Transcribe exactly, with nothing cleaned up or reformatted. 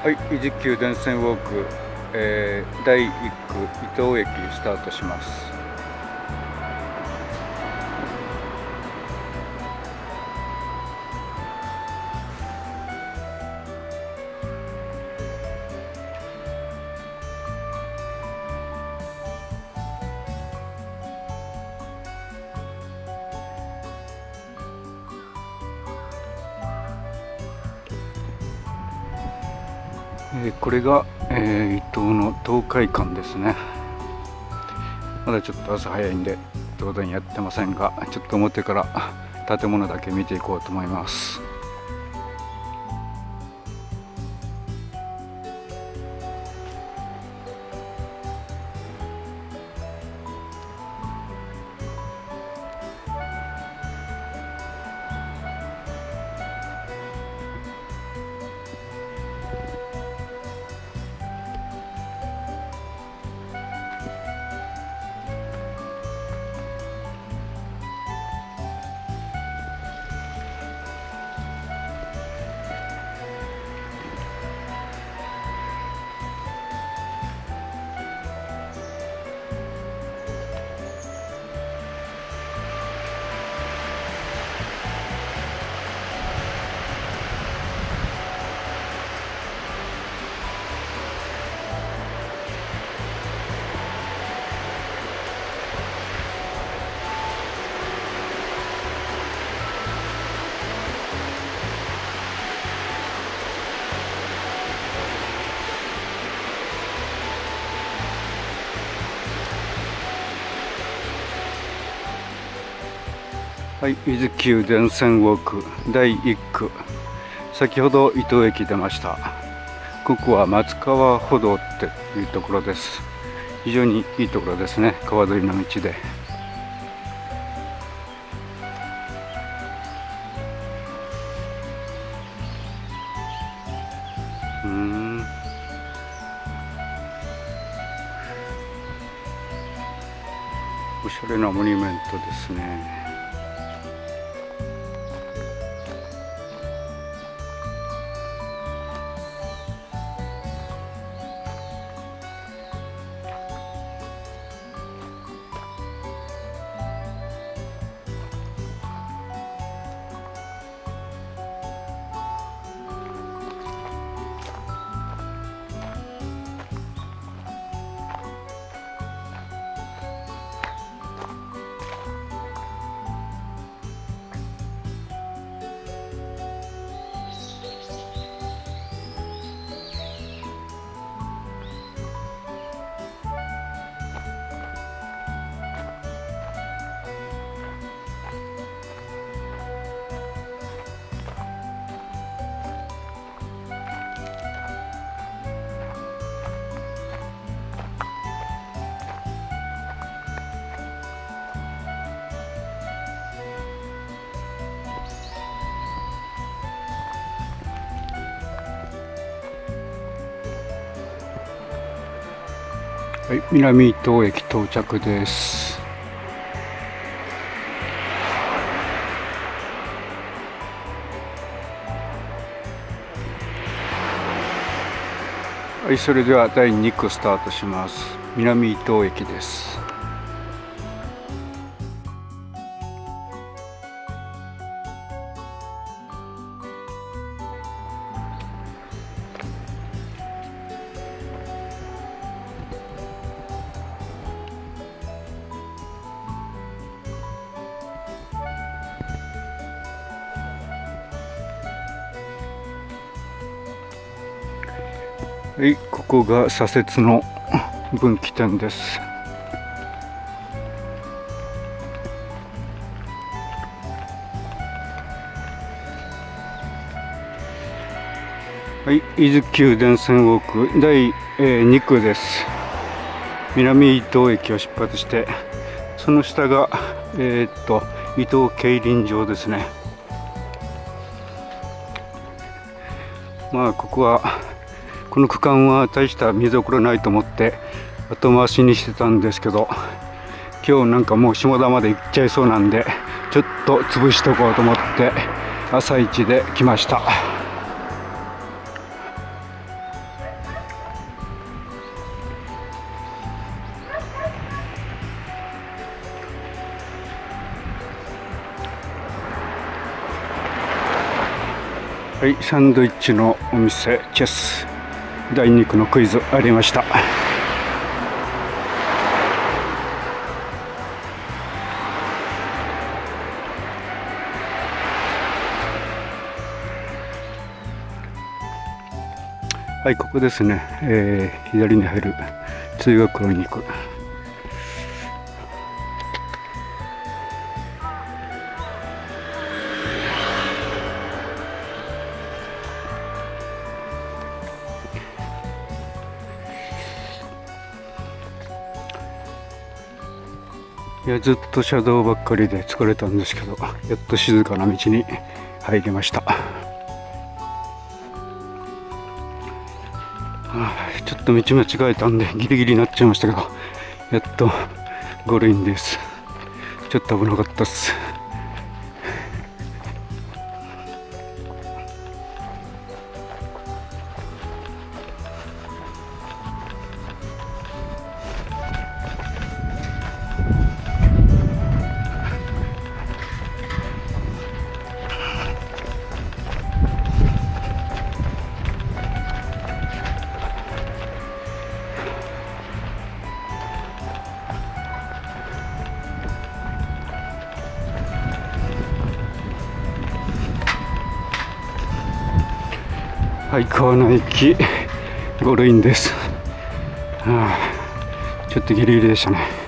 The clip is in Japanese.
はい、伊豆急電線ウォーク、えー、だいいっ区伊東駅スタートします。えー、これが、えー、伊東の東海館ですね。まだちょっと朝早いんで当然やってませんが、ちょっと表から建物だけ見ていこうと思います。はい、伊豆急電線ウォークだいいっ区、先ほど伊東駅出ました。ここは松川歩道っていうところです。非常にいいところですね。川沿いの道で。うーんおしゃれなモニュメントですね。はい、南伊東駅到着です。はい、それではだいに区スタートします。南伊東駅です。はい、ここが左折の分岐点です。はい、伊豆急電線ウォークだいに区です。南伊東駅を出発して、その下がえー、っと伊東競輪場ですね。まあここはこの区間は大した見どころないと思って後回しにしてたんですけど、今日なんかもう下田まで行っちゃいそうなんで、ちょっと潰しとこうと思って朝一で来ました。 はい、サンドイッチのお店チェス第に区のクイズありました。はい、ここですね、えー、左に入る通学路に行く。いや、ずっと車道ばっかりで疲れたんですけど、やっと静かな道に入りました。ちょっと道間違えたんでギリギリになっちゃいましたけど、やっとゴールインです。ちょっと危なかったっす。はい、川名駅ゴールインです。はあ、ちょっとギリギリでしたね。